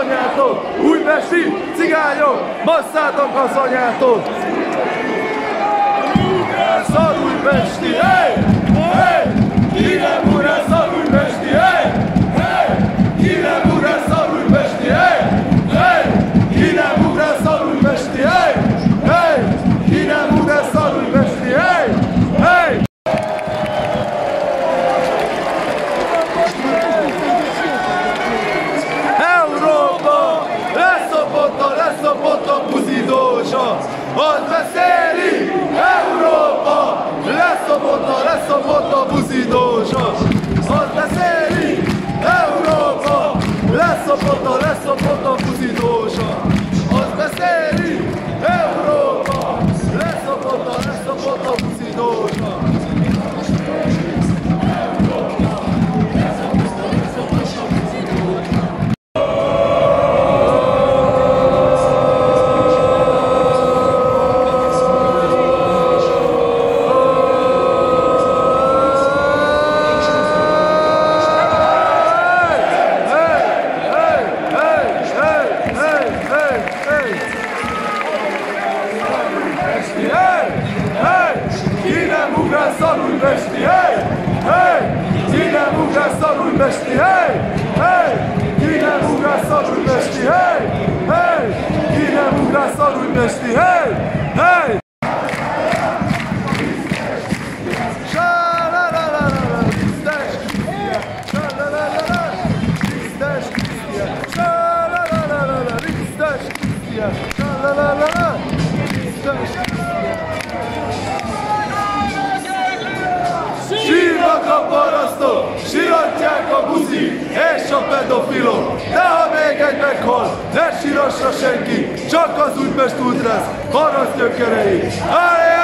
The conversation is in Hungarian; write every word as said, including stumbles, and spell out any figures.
anyától, újpesti cigányok, masszátok az anyától! Szar újpesti, hey! Hey! Ki nem ugrál szar újpesti, hey! Hey! Ki nem ugrál szar újpesti, hey! Hey! Ki nem ugrál szar újpesti, hey! Hey! Ki nem ugrál szar újpesti, hey! Hey! Európa leszopott a leszopott a buzidósa, az beszéli! Európa leszopott a leszopott a buzidósa, az beszéli! Európa leszopott a leszopott a buzidósa, az beszéli! Európa leszopott a leszopott a buzidósa. Újpesti, hey! Hey! Ki nem ugrál szar újpesti, hey! Hey! Ki nem ugrál szar újpesti, hey! Hey! Ki nem ugrál szar újpesti, hey! Hey! Sa-la-la-la-la-la, tisztes Krisztián! Sa-la-la-la-la, tisztes Krisztián! Sa-la-la-la-la, tisztes Krisztián! Sa-la-la-la-la, tisztes Krisztián! Sírnak a parasztok, síratják a buzi és a pedofilok, de ha még egy meghal, ne sírassa senki, csak az Újpest Ultrász paraszt gyökerei.